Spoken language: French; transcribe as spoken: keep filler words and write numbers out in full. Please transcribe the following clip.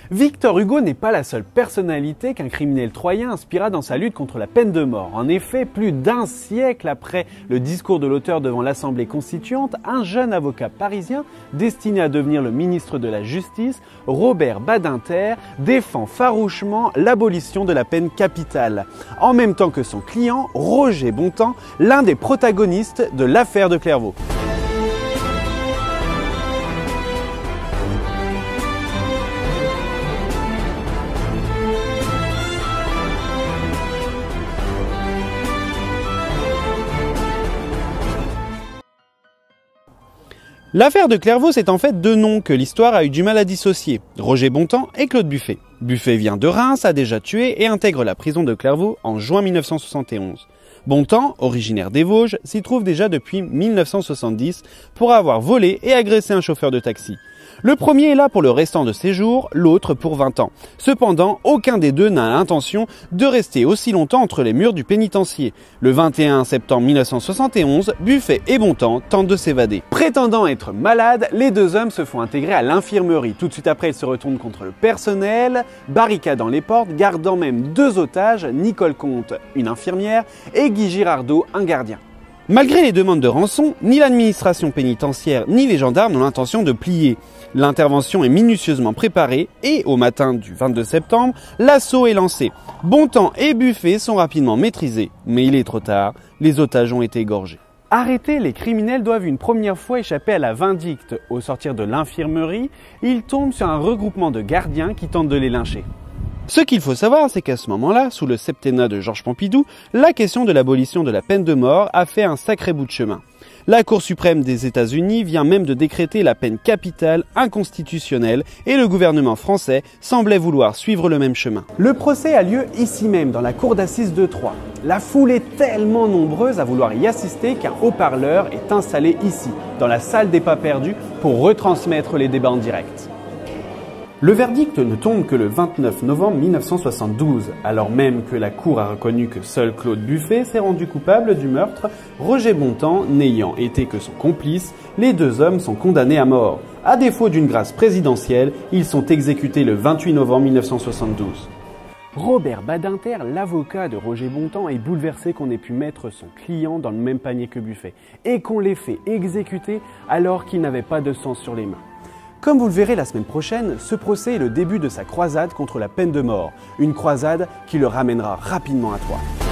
Victor Hugo n'est pas la seule personnalité qu'un criminel troyen inspira dans sa lutte contre la peine de mort. En effet, plus d'un siècle après le discours de l'auteur devant l'Assemblée constituante, un jeune avocat parisien, destiné à devenir le ministre de la Justice, Robert Badinter, défend farouchement l'abolition de la peine capitale, en même temps que son client, Roger Bontemps, l'un des protagonistes de l'affaire de Clairvaux. L'affaire de Clairvaux, c'est en fait deux noms que l'histoire a eu du mal à dissocier, Roger Bontemps et Claude Buffet. Buffet vient de Reims, a déjà tué et intègre la prison de Clairvaux en juin mille neuf cent soixante et onze. Bontemps, originaire des Vosges, s'y trouve déjà depuis mille neuf cent soixante-dix pour avoir volé et agressé un chauffeur de taxi. Le premier est là pour le restant de ses jours, l'autre pour vingt ans. Cependant, aucun des deux n'a l'intention de rester aussi longtemps entre les murs du pénitencier. Le vingt et un septembre mille neuf cent soixante et onze, Buffet et Bontemps tentent de s'évader. Prétendant être malades, les deux hommes se font intégrer à l'infirmerie. Tout de suite après, ils se retournent contre le personnel, barricadant les portes, gardant même deux otages, Nicole Comte, une infirmière, et Guy Girardot, un gardien. Malgré les demandes de rançon, ni l'administration pénitentiaire ni les gendarmes n'ont l'intention de plier. L'intervention est minutieusement préparée et, au matin du vingt-deux septembre, l'assaut est lancé. Bontemps et Buffet sont rapidement maîtrisés, mais il est trop tard, les otages ont été égorgés. Arrêtés, les criminels doivent une première fois échapper à la vindicte. Au sortir de l'infirmerie, ils tombent sur un regroupement de gardiens qui tentent de les lyncher. Ce qu'il faut savoir, c'est qu'à ce moment-là, sous le septennat de Georges Pompidou, la question de l'abolition de la peine de mort a fait un sacré bout de chemin. La Cour suprême des États-Unis vient même de décréter la peine capitale inconstitutionnelle et le gouvernement français semblait vouloir suivre le même chemin. Le procès a lieu ici même, dans la cour d'assises de Troyes. La foule est tellement nombreuse à vouloir y assister qu'un haut-parleur est installé ici, dans la salle des pas perdus, pour retransmettre les débats en direct. Le verdict ne tombe que le vingt-neuf novembre mille neuf cent soixante-douze, alors même que la Cour a reconnu que seul Claude Buffet s'est rendu coupable du meurtre, Roger Bontemps n'ayant été que son complice, les deux hommes sont condamnés à mort. À défaut d'une grâce présidentielle, ils sont exécutés le vingt-huit novembre mille neuf cent soixante-douze. Robert Badinter, l'avocat de Roger Bontemps, est bouleversé qu'on ait pu mettre son client dans le même panier que Buffet et qu'on l'ait fait exécuter alors qu'il n'avait pas de sang sur les mains. Comme vous le verrez la semaine prochaine, ce procès est le début de sa croisade contre la peine de mort. Une croisade qui le ramènera rapidement à Troyes.